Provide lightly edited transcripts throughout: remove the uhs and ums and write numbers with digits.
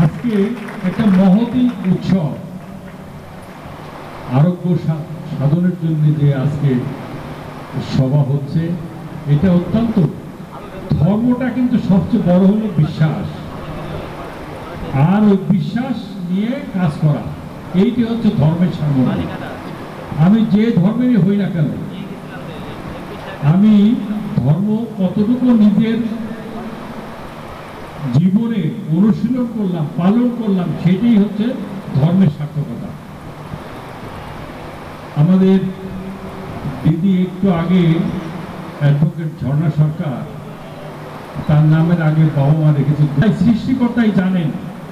আজকে একটা মহতী উৎসব আরোগ্য সাধনের জন্য যে আজকে সভা হচ্ছে, এটা অত্যন্ত, ধর্মটা কিন্তু সবচেয়ে বড় হলো বিশ্বাস, আর ওই বিশ্বাস নিয়ে কাজ করা, এইটি হচ্ছে ধর্মের সামনে। আমি যে ধর্মেরই হই না কেন, আমি ধর্ম কতটুকু নিজের জীবনে অনুশীলন করলাম, পালন করলাম, সেটাই হচ্ছে ধর্মের সার্থকতা। আমাদের দিদি একটু আগে অ্যাডভোকেট ঝর্ণা সরকার, তার নামের আগে বাবা মা রেখেছে। তাই সৃষ্টিকর্তাই জানেন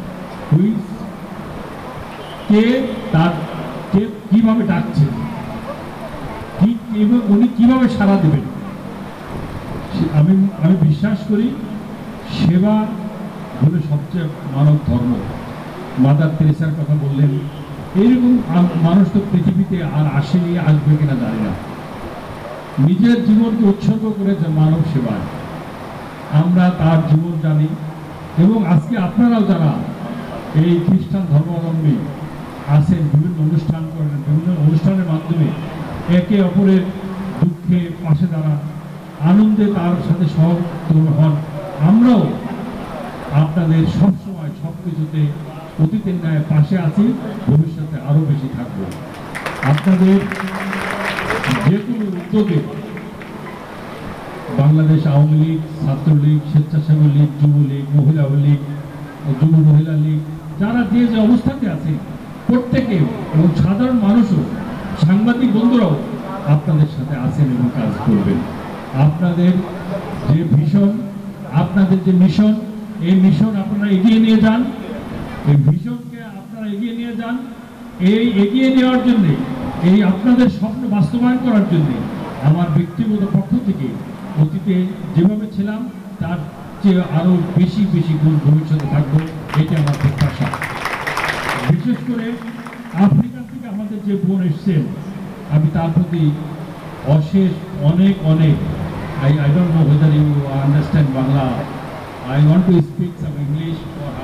কে তার কে কিভাবে ডাকছে, উনি কিভাবে সাড়া দেবেন। আমি বিশ্বাস করি সেবা হলো সবচেয়ে মানব ধর্ম। মাদার তেরেসার কথা বললেন, এইরকম মানুষ তো পৃথিবীতে আর আসেনি, আসবে কিনা জানি না। নিজের জীবনকে উৎসর্গ করেছে মানব সেবায়, আমরা তার জীবন জানি। এবং আজকে আপনারাও যারা এই খ্রিস্টান ধর্মাবলম্বী আছেন, বিভিন্ন অনুষ্ঠান করেন, বিভিন্ন অনুষ্ঠানের মাধ্যমে একে অপরের দুঃখে পাশে দাঁড়ান, আনন্দে তার সাথে সহযোগ হন। আমরাও আপনাদের সবসময় সব কিছুতে অতীতের ন্যায় পাশে আছি, ভবিষ্যতে আরও বেশি থাকব। আপনাদের যে কোনো উদ্যোগে বাংলাদেশ আওয়ামী লীগ, ছাত্রলীগ, স্বেচ্ছাসেবী লীগ, যুবলীগ, মহিলা লীগ, যুব মহিলা লীগ, যারা যে যে অবস্থাতে আছে প্রত্যেকে, এবং সাধারণ মানুষও, সাংবাদিক বন্ধুরাও আপনাদের সাথে আছেন এবং কাজ করবেন। আপনাদের যে ভিশন, আপনাদের যে মিশন, এই মিশন আপনারা এগিয়ে নিয়ে যান, এই ভিশনকে আপনারা এগিয়ে নিয়ে যান। এই এগিয়ে নেওয়ার জন্যে, এই আপনাদের স্বপ্ন বাস্তবায়ন করার জন্যে আমার ব্যক্তিগত পক্ষ থেকে অতীতে যেভাবে ছিলাম তার চেয়ে আরও বেশি বেশি গুণ ভবিষ্যতে থাকবো, এটি আমার প্রত্যাশা। বিশেষ করে আফ্রিকা থেকে আমাদের যে বোন এসছেন, আমি তার প্রতি অশেষ অনেক অনেক, I don't know whether you understand Bangla. I want to speak some English for